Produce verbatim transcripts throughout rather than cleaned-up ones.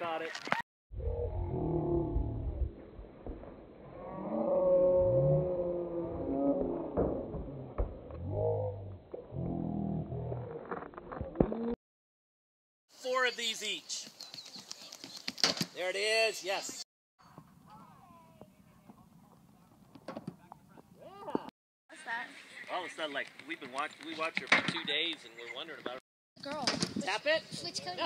caught it. Four of these each. There it is, yes. Yeah. What's that? All of a sudden, like, we've been watching, we watched her for two days and we're wondering about her. Girl. Tap it. Which color? Yeah.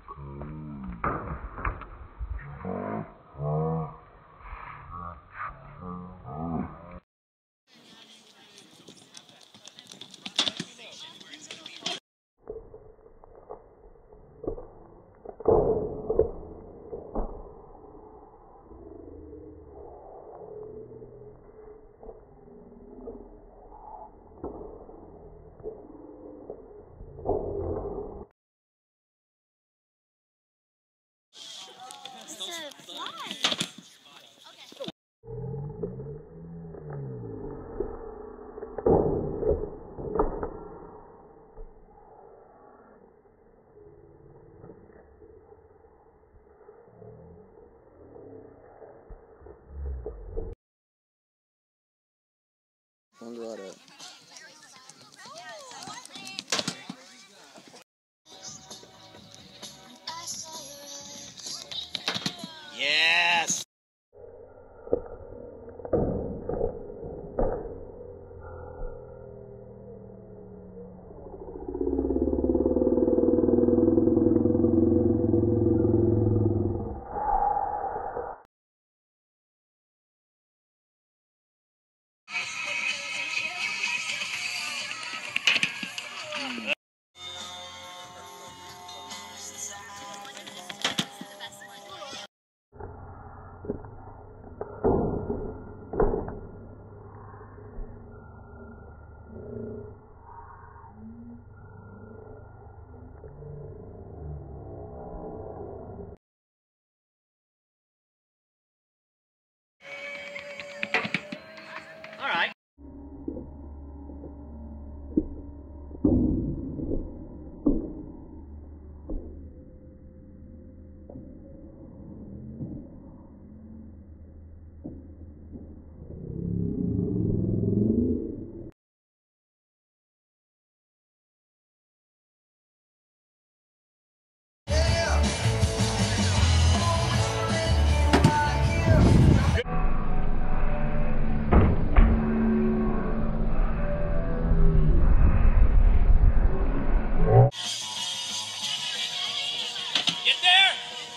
Wonder what it. Yes. All right. Get there!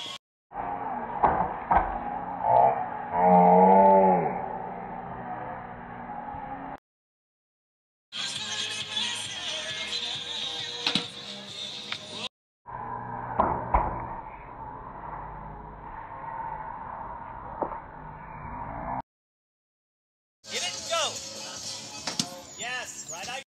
Get it, go! Yes, right eye.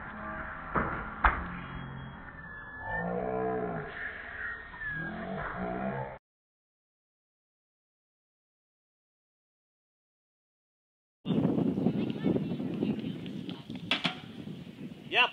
Yep.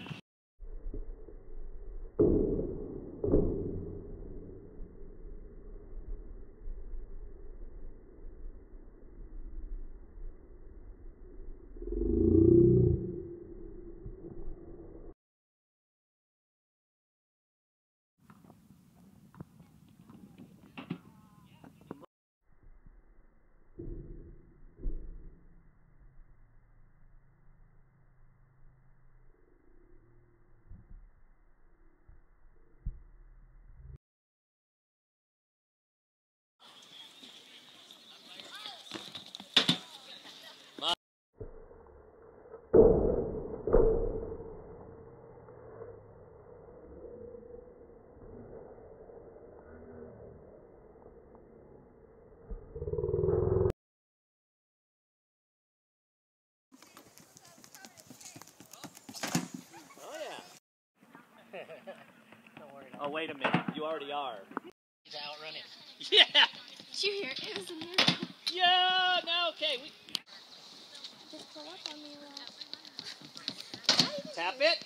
Oh yeah. Don't worry. Oh wait a minute. You already are. He's out running. Yeah. Did you hear it? It was a miracle. Yeah. No. Okay. We Just pull up on me a lot. tap it.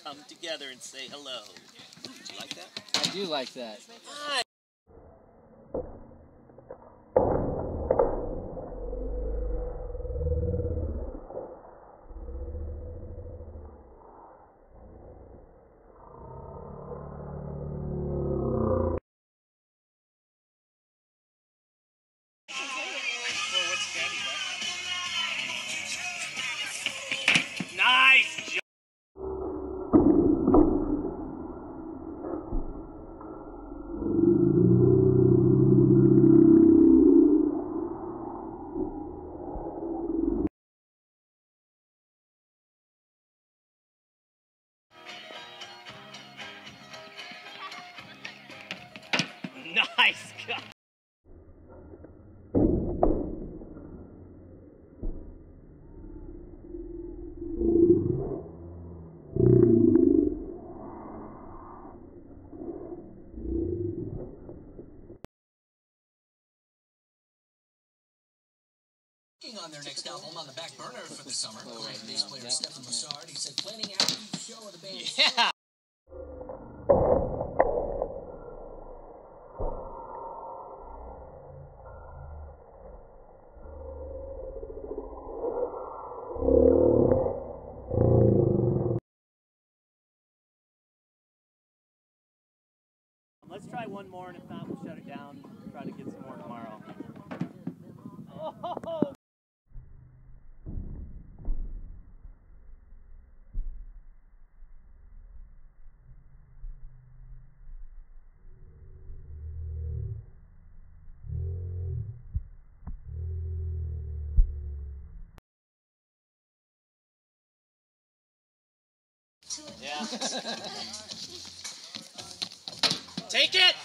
come together and say hello. Ooh, do you like that? I do like that. Hi. Nice job. Nice guy. On their next album on the back burner for the summer. Great bass player Stephen Massard, he said, planning out each show of the band. Yeah. Let's try one more, and if not, we'll shut it down. Try to get some more tomorrow. Oh! Yeah. Take it!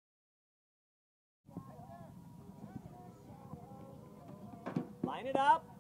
Line it up.